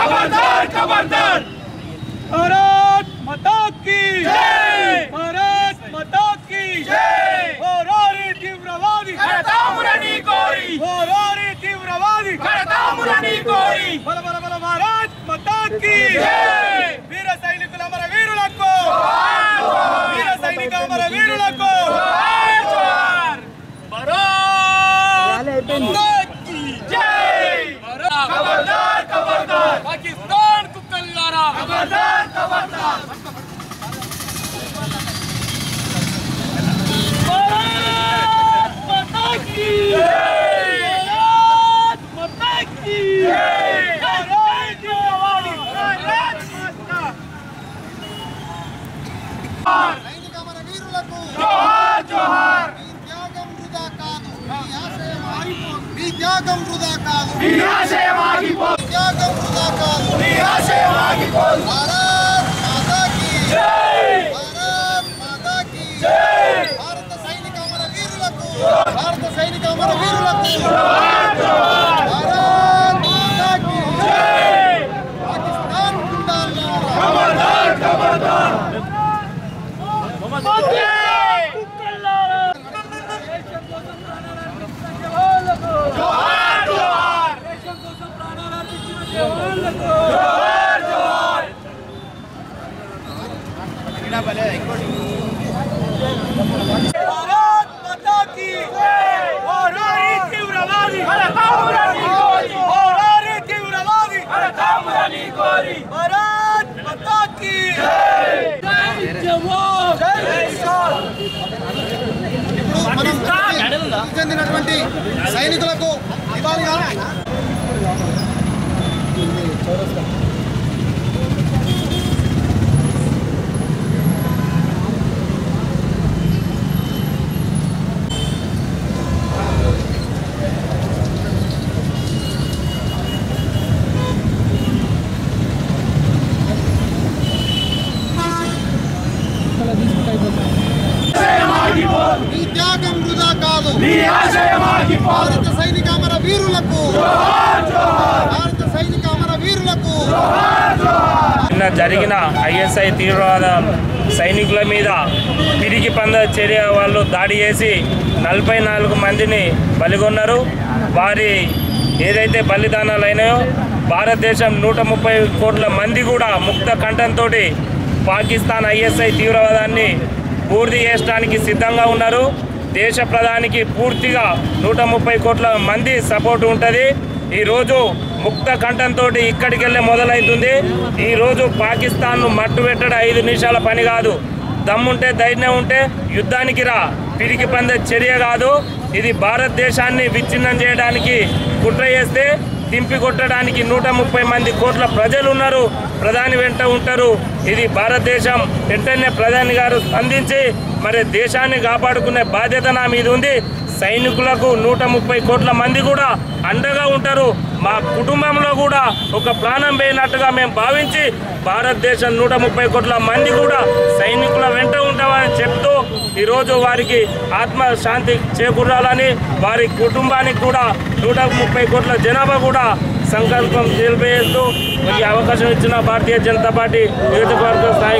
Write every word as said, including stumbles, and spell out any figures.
खबरदार खबरदार भारत माता की जय भारत माता की जय होरारी तीव्रवादी खड़तामुरनी कोरी होरारी तीव्रवादी खड़तामुरनी कोरी बल बल बल भारत माता की जय वीर सैनिकुल अमर वीरुलक्कु वीर सैनिकुल अमर वीरुलक्कु भारत की जय खबरदार खबरदार पाकिस्तान को कल्लारा खबरदार खबरदार भारत माता की जय भारत माता की जय भारत माता సైనిక మన వీరులకు जोहार जोहार మీ త్యాగం వృధా కాదు మీ ఆశయం ఆగిపోదు మీ త్యాగం వృధా కాదు మీ ఆశయం ఆగిపోదు భారత్ మాతా కీ జై భారత్ మాతా కీ జై భారత సైనిక మన వీరులకు భారత సైనిక మన వీరులకు जोहार जोहार భారత్ మాతా కీ जय పాకిస్తాన్ గుండాలను खबरदार खबरदार मोदी कुकल्लारा जोहार जोहार देशం కోసం ప్రాణాలు అర్పించిన జవాన్లకు जोहार जोहार भारत माता की जय होरारी तीव्रवादी खड़तामुरनी कोरी होरारी तीव्रवादी खड़तामुरनी कोरी भारत माता की जय जय जवान जय किसान మనం చెందినటువంటి సైనికులకు ఇవాళ మీ త్యాగం వృధా కాదు మీ ఆశయం ఆగిపోదు భారత సైనిక అమర వీరులకు जोहार जोहार భారత సైనిక అమర వీరులకు जोहार जोहार నిన్న జరిగిన ఐఎస్ఐ తీవ్రవాద సైనికుల మీద పిరికి పంద చర్య వాళ్ళు దాడి చేసి నలభై నాలుగు మందిని బలిగొన్నారు. వారి ఏదైతే బలిదానాలు అయినాయో భారతదేశం నూట ముప్పై కోట్ల మంది కూడా ముక్త కంఠంతో పాకిస్తాన్ ఐఎస్ఐ తీవ్రవాదాన్ని పూర్తి చేయడానికి సిద్ధంగా ఉన్నారు. దేశ ప్రధానికి పూర్తిగా నూట ముప్పై కోట్ల మంది సపోర్ట్ ఉంటుంది. ఈరోజు ముక్త కంఠంతో ఇక్కడికి వెళ్ళే మొదలవుతుంది. ఈరోజు పాకిస్తాన్ను మట్టు పెట్టడం ఐదు నిమిషాల పని కాదు. దమ్ముంటే ధైర్యం ఉంటే యుద్ధానికి రా, పిరికి పంద చర్య కాదు. ఇది భారతదేశాన్ని విచ్ఛిన్నం చేయడానికి కుట్ర చేస్తే తింపి కొట్టడానికి నూట ముప్పై మంది కోట్ల ప్రజలు ఉన్నారు, ప్రధాని వెంట ఉంటారు. ఇది భారతదేశం వెంటనే ప్రధాని గారు స్పందించి మరి దేశాన్ని కాపాడుకునే బాధ్యత నా మీద ఉంది. సైనికులకు నూట ముప్పై కోట్ల మంది కూడా అండగా ఉంటారు. మా కుటుంబంలో కూడా ఒక ప్రాణం పోయినట్టుగా మేము భావించి భారతదేశం నూట ముప్పై కోట్ల మంది కూడా సైనికుల వెంట ఉంటామని చెప్తూ ఈరోజు వారికి ఆత్మశాంతి చేకూరాలని, వారి కుటుంబానికి కూడా నూట ముప్పై కోట్ల జనాభా కూడా సంకల్పం తెలియజేస్తూ ఈ అవకాశం ఇచ్చిన భారతీయ జనతా పార్టీ నియోజకవర్గ స్థాయి